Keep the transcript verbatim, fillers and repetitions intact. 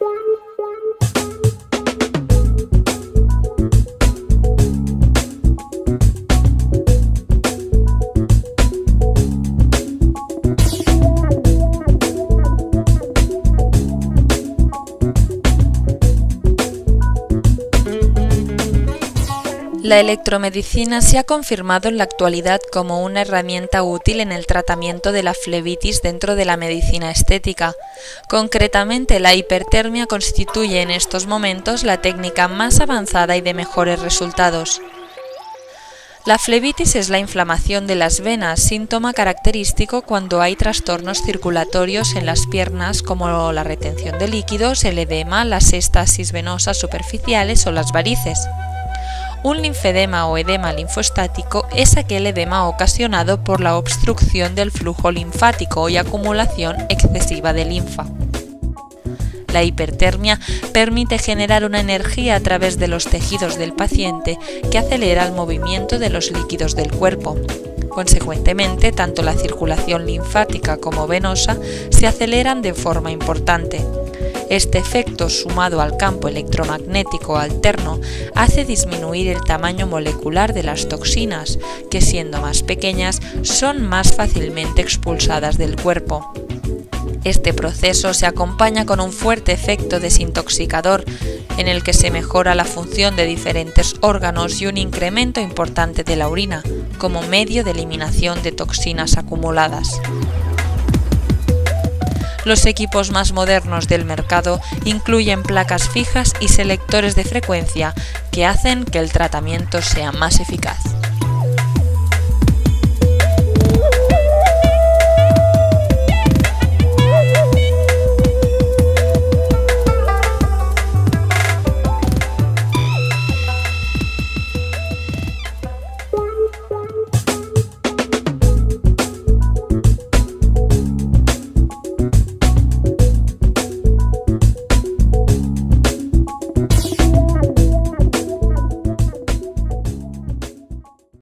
La electromedicina se ha confirmado en la actualidad como una herramienta útil en el tratamiento de la flebitis dentro de la medicina estética. Concretamente, la hipertermia constituye en estos momentos la técnica más avanzada y de mejores resultados. La flebitis es la inflamación de las venas, síntoma característico cuando hay trastornos circulatorios en las piernas como la retención de líquidos, el edema, las éstasis venosas superficiales o las varices. Un linfedema o edema linfostático es aquel edema ocasionado por la obstrucción del flujo linfático y acumulación excesiva de linfa. La hipertermia permite generar una energía a través de los tejidos del paciente que acelera el movimiento de los líquidos del cuerpo. Consecuentemente, tanto la circulación linfática como venosa se aceleran de forma importante. Este efecto, sumado al campo electromagnético alterno, hace disminuir el tamaño molecular de las toxinas, que siendo más pequeñas son más fácilmente expulsadas del cuerpo. Este proceso se acompaña con un fuerte efecto desintoxicador, en el que se mejora la función de diferentes órganos y un incremento importante de la orina, como medio de eliminación de toxinas acumuladas. Los equipos más modernos del mercado incluyen placas fijas y selectores de frecuencia que hacen que el tratamiento sea más eficaz.